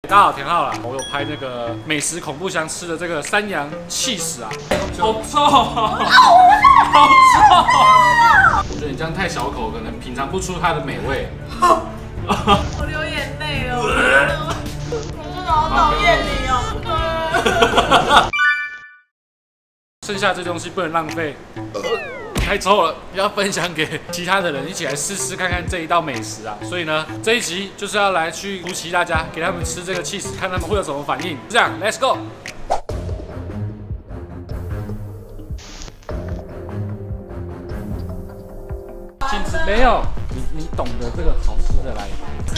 大家好，田浩啦，我有拍那个美食恐怖箱吃的这个山羊气死啊，好臭，好臭！我觉得你这样太小口，可能品尝不出它的美味。 我流眼泪了，我真的好讨厌你哦。 剩下这东西不能浪费。太臭了，要分享给其他的人一起来试试看看这一道美食啊！所以呢，这一集就是要来去突袭大家，给他们吃这个起司，看他们会有什么反应。这样 ，Let's go。起司没有，你懂得这个好吃的来。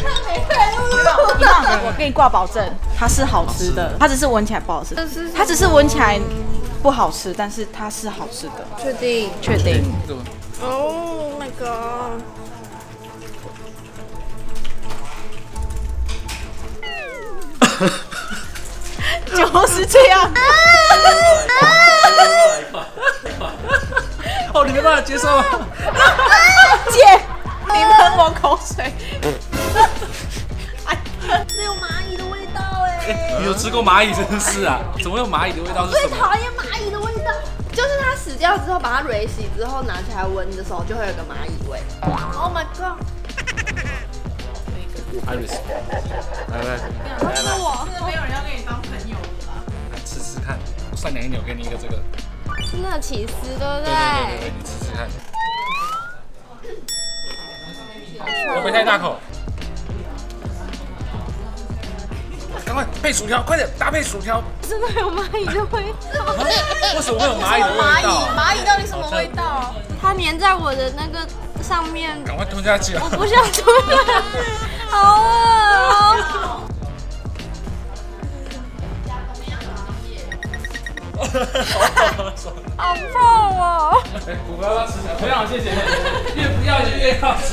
我给你挂保证，它是好吃的，它只是闻起来不好吃，它只是闻起来不好吃，但是它是好吃的。 确定？ 确定。 Oh my god！ 就是这样。 哦，你没办法接受啊！ 姐，你喷我口水。 这有蚂蚁的味道哎！ 你有吃过蚂蚁这件事啊？怎么会有蚂蚁的味道？是什么？ 最讨厌蚂蚁的味道，就是它死掉之后，把它蕊洗之后拿起来闻的时候，就会有个蚂蚁味。Oh my god！ Iris， 来， 是我， 真的没有人要跟你当朋友了吧？ 来吃吃看，善良一点，我给你一个这个。 是那个起司，对不对？ 对，你吃吃看。会不会太大口？赶快配薯条，快点搭配薯条。 真的有蚂蚁的味道。 为什么会有蚂蚁的味道？ 蚂蚁到底什么味道？ 它粘在我的那个上面， 赶快吞下去啊！ 我不想吞了，好恶哦。好臭哦！ 哎，虎哥要不要吃？非常谢谢，越不要越要吃。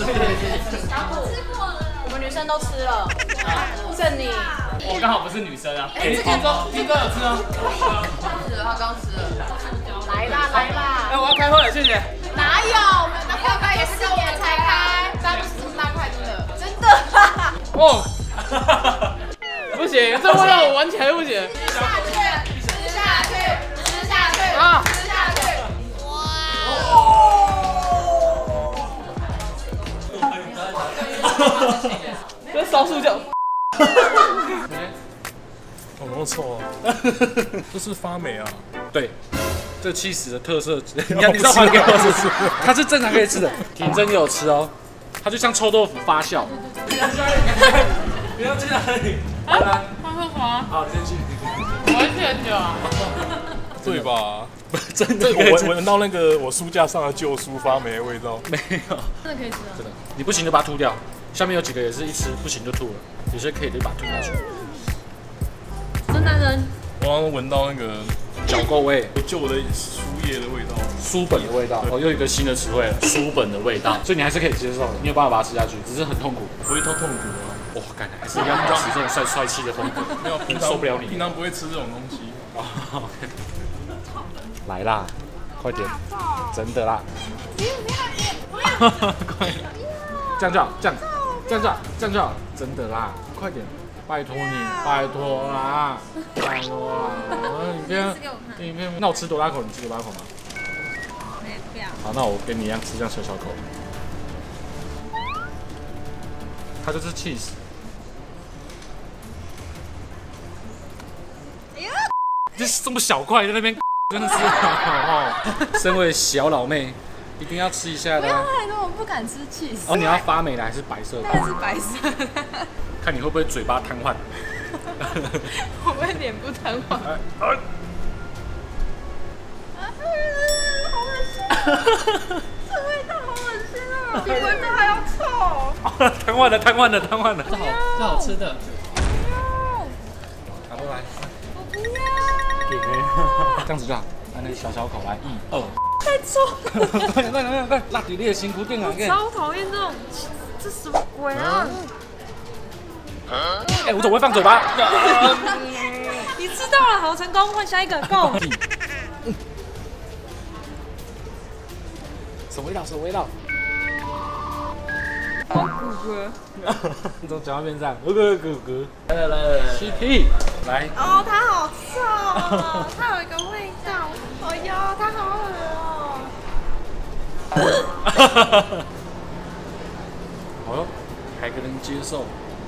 我们女生都吃了，剩你。 我刚好不是女生啊。哎，听哥有吃吗？ 吃了，他刚吃了。来啦来啦！ 哎，我要开会了，谢谢。 哪有？我们的会开也是4年才开，大家都吃这么大块，真的。真的。 哦，不行，这味道我闻起来不行。 吃下去啊！吃下去！ 这烧塑胶。 好多臭啊！这是发霉啊！ 对，这起司的特色，你看，你再还给我试试，它是正常可以吃的。挺真也有吃哦，它就像臭豆腐发酵。你要去哪里？来， 他说什么？ 好，先去。 我会去很久啊。 对吧？ 真的我闻到那个我书架上的旧书发霉的味道。 没有， 真的可以吃啊。 真的，你不行就把它吐掉。下面有几个也是一吃不行就吐了，有些可以就把它吐下去。 真男人， 我好像闻到那个脚垢味。 旧的书页的味道。 书本的味道，哦，又一个新的词汇了，书本的味道，所以你还是可以接受的，你有办法把它吃下去，只是很痛苦。 不会痛苦啊！ 哇，感觉还是一样保持这种帅气的风格， 没有，平常受不了你。 平常不会吃这种东西。 哦，来啦，快点，真的啦！快点，这样就好，这样就好，真的啦，快点，拜托你，拜托啦，拜托啦！影片，那我吃多大口？你吃多大口吗？ 不要。 好，那我跟你一样吃这样小口。它就是 cheese。这么小块在那边，真的是哦。身为小老妹，一定要吃一下的。 不要太多，我不敢吃起司。 哦，你要发霉的还是白色的？ 当然是白色的。 看你会不会嘴巴瘫痪。 我会脸部瘫痪。好恶心！这味道好恶心啊！比闻着还要臭。 瘫痪了，瘫痪了，瘫痪了。 这好吃的。 拿过来。 我不要。 这样子就好，来那个小口来，1、2。 太臭了！ 快，辣底你的辛苦点啊！ 超讨厌这种，这什么鬼啊？ 哎，我总会放嘴巴。 你知道了，好成功，换下一个，Go。 什么味道？ 你怎么讲到变这样？哥哥，来，CT，来。 哦，它好臭哦，它有一个味道。哎呦，它好恶哦。 哦，还可能接受。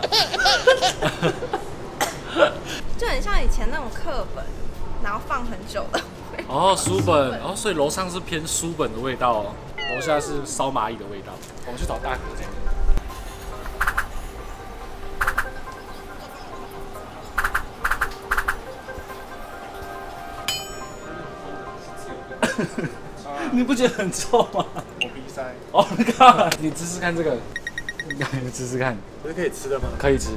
就很像以前那种课本，然后放很久的。 哦，书本，哦，所以楼上是偏书本的味道哦，楼下是烧蚂蚁的味道。我们去找大哥这样。你不觉得很臭吗？ 我鼻塞， 哦，你看，你试试看这个，你试试看， 这是可以吃的吗？ 可以吃。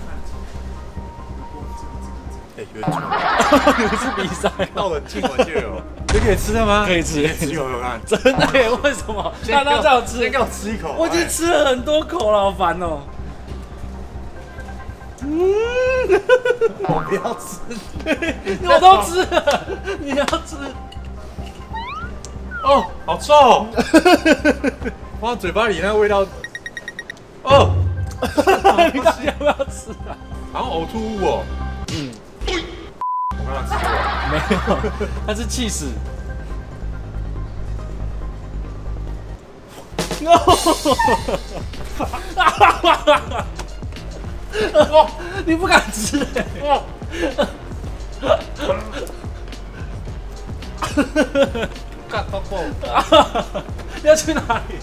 哎，有点臭， 你是鼻塞， 倒冷气环境哦。这可以吃的吗？ 可以吃， 吃口看。 真的耶？为什么？大家叫我吃， 先给我吃一口。 我已经吃了很多口了，好烦哦。 我不要吃， 我都吃了，你要吃。 哦，好臭！放到嘴巴里那个味道，哦， 你到底要不要吃啊？ 好像呕吐物哦。 嗯， 我刚刚吃过， 没有，它是气死。哇，你不敢吃哎！哇！ 干到爆！ 你要去哪里？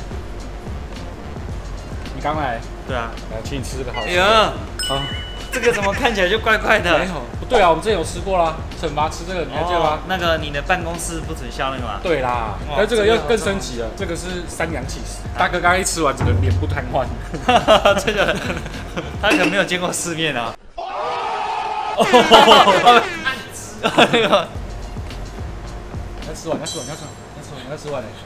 你刚来？ 对啊， 来，请你吃这个好吃。 哎呀， 啊， 这个怎么看起来就怪怪的？ 没有，不对啊，我们之前有吃过啦，惩罚吃这个，你还记得吗？ 那个你的办公室不准笑那个吗？ 对啦，但这个又更升级了，这个是山羊起司。大哥刚刚一吃完，整个脸部瘫痪。 这个他可能没有见过世面啊。 要吃完，要吃完，要吃完，要吃完，要吃完嘞！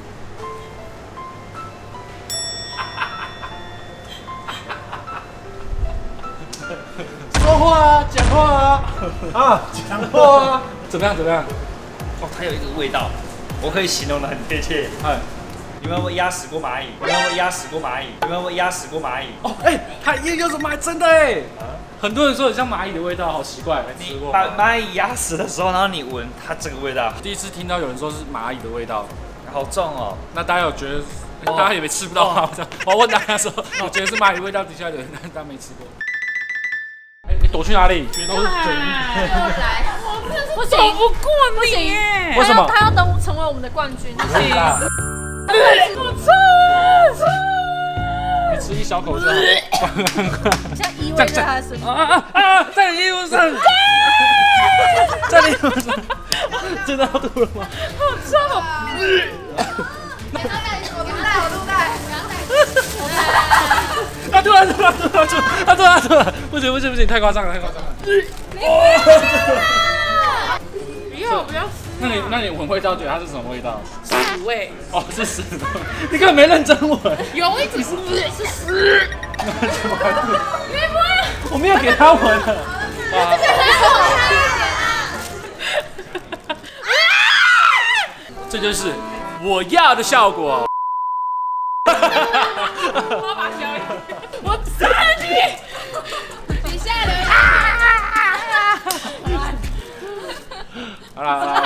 说话啊，讲话啊，啊，讲话啊，怎么样？怎么样？ 哦，它有一个味道，我可以形容的很贴切。 哎， 你们有没有压死过蚂蚁？你们有没有压死过蚂蚁？你们有没有压死过蚂蚁？ 哦，哎，它也有什么？真的哎，很多人说很像蚂蚁的味道，好奇怪，没吃你过。 把蚂蚁压死的时候，然后你闻它这个味道， 第一次听到有人说是蚂蚁的味道， 好重哦。 那大家有觉得？大家也没吃不到吗？我问大家说，我觉得是蚂蚁味道，底下有人大家没吃过。哎，你躲去哪里？都是嘴。 来， 我走不过你耶！ 为什么？ 他要等成为我们的冠军。 可以啦， 我吃， 你吃一小口就好。 像依偎在他的身上。 在你衣服上，在你衣服上，真的要吐了吗？ 好臭！ 我录带，我录带。 他吐了，不行，太夸张了，太夸张了。 不要那你闻味道，觉得它是什么味道？ 屎味， 哦，是屎。你根本没认真闻。 有一直是屎。 我没有给他闻。这就是我要的效果。 我把小雨，我杀你！ 你下流！ 好啦。